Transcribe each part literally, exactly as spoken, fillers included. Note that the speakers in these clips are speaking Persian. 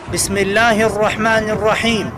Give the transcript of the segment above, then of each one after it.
بسم الله الرحمن الرحيم.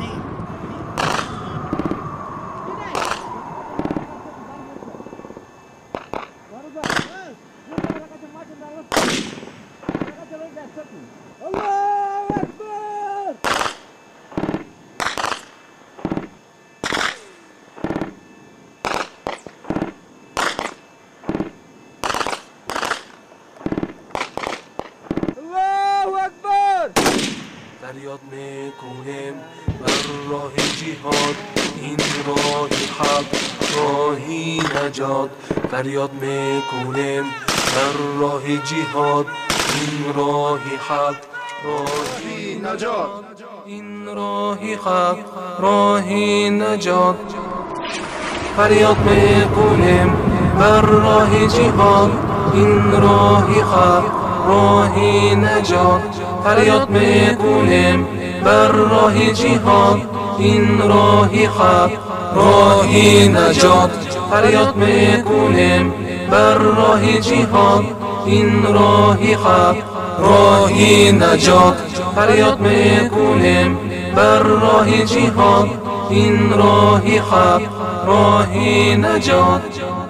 فریاد میکنیم بر راه جهاد، این راه حق، راهی نجات. فریاد میکنیم بر راه جهاد، این راه حق، راهی نجات. این راه حق، راهی نجات. فریاد میکنیم بر راه جهاد، این راه حق، راهی نجات. فریاد میکنیم بر راه جهاد، این راه حق، راهی نجات. فریاد میکنیم بر راه جهاد، این راه حق، راهی نجات. فریاد میکنیم بر راه جهاد، این راه حق، راهی نجات.